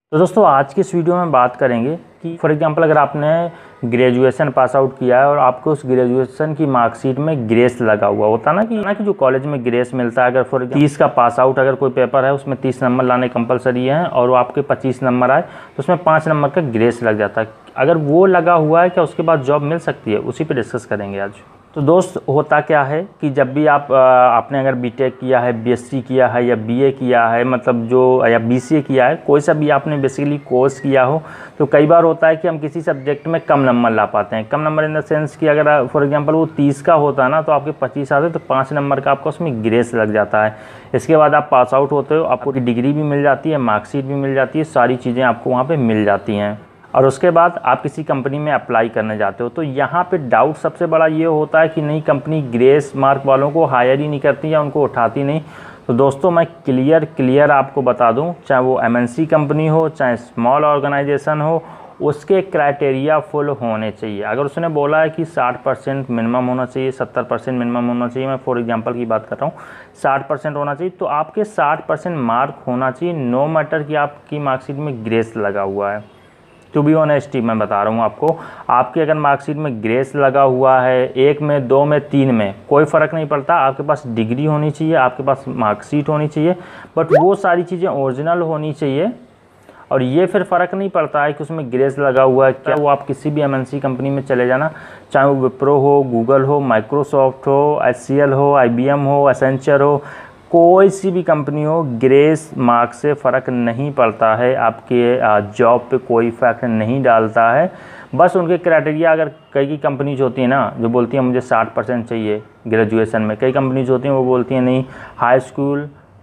तो दोस्तों आज की इस वीडियो में बात करेंगे कि फॉर एग्जांपल अगर आपने ग्रेजुएशन पास आउट किया है और आपको उस ग्रेजुएशन की मार्कशीट में ग्रेस लगा हुआ होता ना कि जो कॉलेज में ग्रेस मिलता है, अगर फॉर 30 का पास आउट अगर कोई पेपर है उसमें 30 नंबर लाने कंपलसरी है और वो आपके 25 नंबर आए तो उसमें 5 नंबर का ग्रेस लग जाता है। अगर वो लगा हुआ है क्या उसके बाद जॉब मिल सकती है, उसी पर डिस्कस करेंगे आज। तो दोस्त होता क्या है कि जब भी आपने अगर बीटेक किया है, बीएससी किया है या बीए किया है, मतलब जो या बीसीए किया है, कोई सा भी आपने बेसिकली कोर्स किया हो, तो कई बार होता है कि हम किसी सब्जेक्ट में कम नंबर ला पाते हैं। कम नंबर इन द सेंस कि अगर फॉर एग्जांपल वो 30 का होता है ना तो आपके 25 आते तो 5 नंबर का आपका उसमें ग्रेस लग जाता है। इसके बाद आप पास आउट होते हो, आपको डिग्री भी मिल जाती है, मार्कशीट भी मिल जाती है, सारी चीज़ें आपको वहाँ पर मिल जाती हैं। और उसके बाद आप किसी कंपनी में अप्लाई करने जाते हो तो यहाँ पे डाउट सबसे बड़ा ये होता है कि नहीं, कंपनी ग्रेस मार्क वालों को हायर ही नहीं करती या उनको उठाती नहीं। तो दोस्तों मैं क्लियर आपको बता दूं, चाहे वो एमएनसी कंपनी हो चाहे स्मॉल ऑर्गेनाइजेशन हो, उसके क्राइटेरिया फुल होने चाहिए। अगर उसने बोला है कि 60% मिनिमम होना चाहिए, 70% मिनिमम होना चाहिए, मैं फॉर एग्जांपल की बात कर रहा हूँ, 60% होना चाहिए, तो आपके 60% मार्क होना चाहिए, नो मैटर कि आपकी मार्कशीट में ग्रेस लगा हुआ है। टू बी ऑनेस्ट मैं बता रहा हूँ आपको, आपकी अगर मार्कशीट में ग्रेस लगा हुआ है 1 में 2 में 3 में कोई फ़र्क नहीं पड़ता, आपके पास डिग्री होनी चाहिए, आपके पास मार्कशीट होनी चाहिए, बट वो सारी चीज़ें ओरिजिनल होनी चाहिए। और ये फिर फ़र्क नहीं पड़ता है कि उसमें ग्रेस लगा हुआ है क्या, वो आप किसी भी एमएनसी कंपनी में चले जाना, चाहे वो विप्रो हो, गूगल हो, माइक्रोसॉफ्ट हो, एचसीएल हो, आईबीएम हो, एसेंचर हो, कोई सी भी कंपनी हो, ग्रेस मार्क से फ़र्क नहीं पड़ता है, आपके जॉब पे कोई इफेक्ट नहीं डालता है। बस उनके क्राइटेरिया, अगर कई कंपनीज होती हैं ना जो बोलती हैं मुझे 60% चाहिए ग्रेजुएशन में, कई कंपनीज होती हैं वो बोलती हैं नहीं, high school,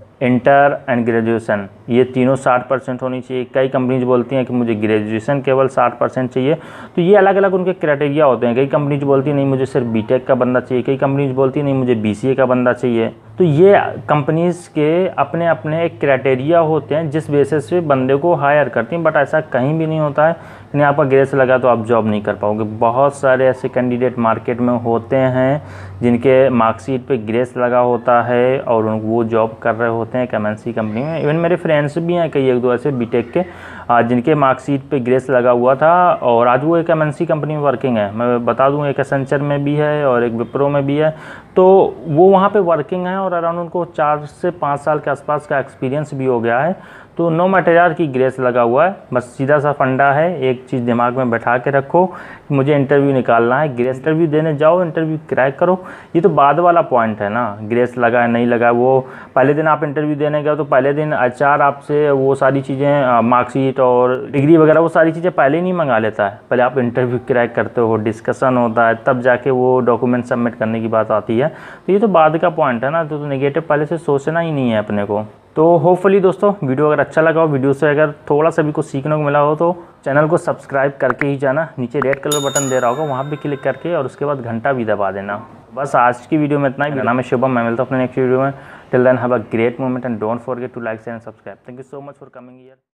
inter and graduation ये तीनों 60% होनी चाहिए। कई कंपनीज बोलती हैं कि मुझे ग्रेजुएशन केवल 60% चाहिए। तो ये अलग अलग उनके क्राइटेरिया होते हैं। कई कंपनीज बोलती हैं नहीं मुझे सिर्फ बीटेक का बंदा चाहिए, कई कंपनीज बोलती हैं नहीं मुझे बीसीए का बंदा चाहिए। तो ये कंपनीज के अपने अपने एक क्राइटेरिया होते हैं जिस बेसिस पे बंदे को हायर करती हैं। बट ऐसा कहीं भी नहीं होता है कि आपका ग्रेस लगा तो आप जॉब नहीं कर पाओगे। बहुत सारे ऐसे कैंडिडेट मार्केट में होते हैं जिनके मार्कशीट पे ग्रेस लगा होता है और वो जॉब कर रहे होते हैं एक एमएनसी कंपनी में। इवन मेरे फ्रेंड्स भी हैं कई 1-2 ऐसे बीटेक के जिनके मार्कशीट पे ग्रेस लगा हुआ था और आज वो एक एमएनसी कंपनी में वर्किंग है। मैं बता दूं एक एसेंचर में भी है और एक विप्रो में भी है। तो वो वहाँ पे वर्किंग है और अराउंड उनको 4 से 5 साल के आसपास का एक्सपीरियंस भी हो गया है। तो नो मैटर यार की ग्रेस लगा हुआ है, बस सीधा सा फंडा है, एक चीज़ दिमाग में बैठा के रखो कि मुझे इंटरव्यू निकालना है, ग्रेस इंटरव्यू देने जाओ, इंटरव्यू क्रैक करो। ये तो बाद वाला पॉइंट है ना, ग्रेस लगा है नहीं लगा, वो पहले दिन आप इंटरव्यू देने गए तो पहले दिन एचआर आपसे वो सारी चीज़ें मार्कशीट और डिग्री वगैरह वो सारी चीज़ें पहले ही नहीं मंगा लेता है। पहले आप इंटरव्यू क्रैक करते हो, डिस्कशन होता है, तब जाके वो डॉक्यूमेंट सबमिट करने की बात आती है। तो ये तो बाद का पॉइंट है ना, तो नेगेटिव पहले से सोचना ही नहीं है अपने को। तो होपफुली दोस्तों वीडियो अगर अच्छा लगा हो, वीडियो से अगर थोड़ा सा भी कुछ सीखने को मिला हो तो चैनल को सब्सक्राइब करके ही जाना। नीचे रेड कलर बटन दे रहा होगा वहाँ पे क्लिक करके और उसके बाद घंटा भी दबा देना। बस आज की वीडियो में इतना ही। मेरा नाम है शुभम, मैं मिलता हूँ अपने नेक्स्ट वीडियो में। Till then have a great moment and don't forget to like share and subscribe. Thank you so much for coming here.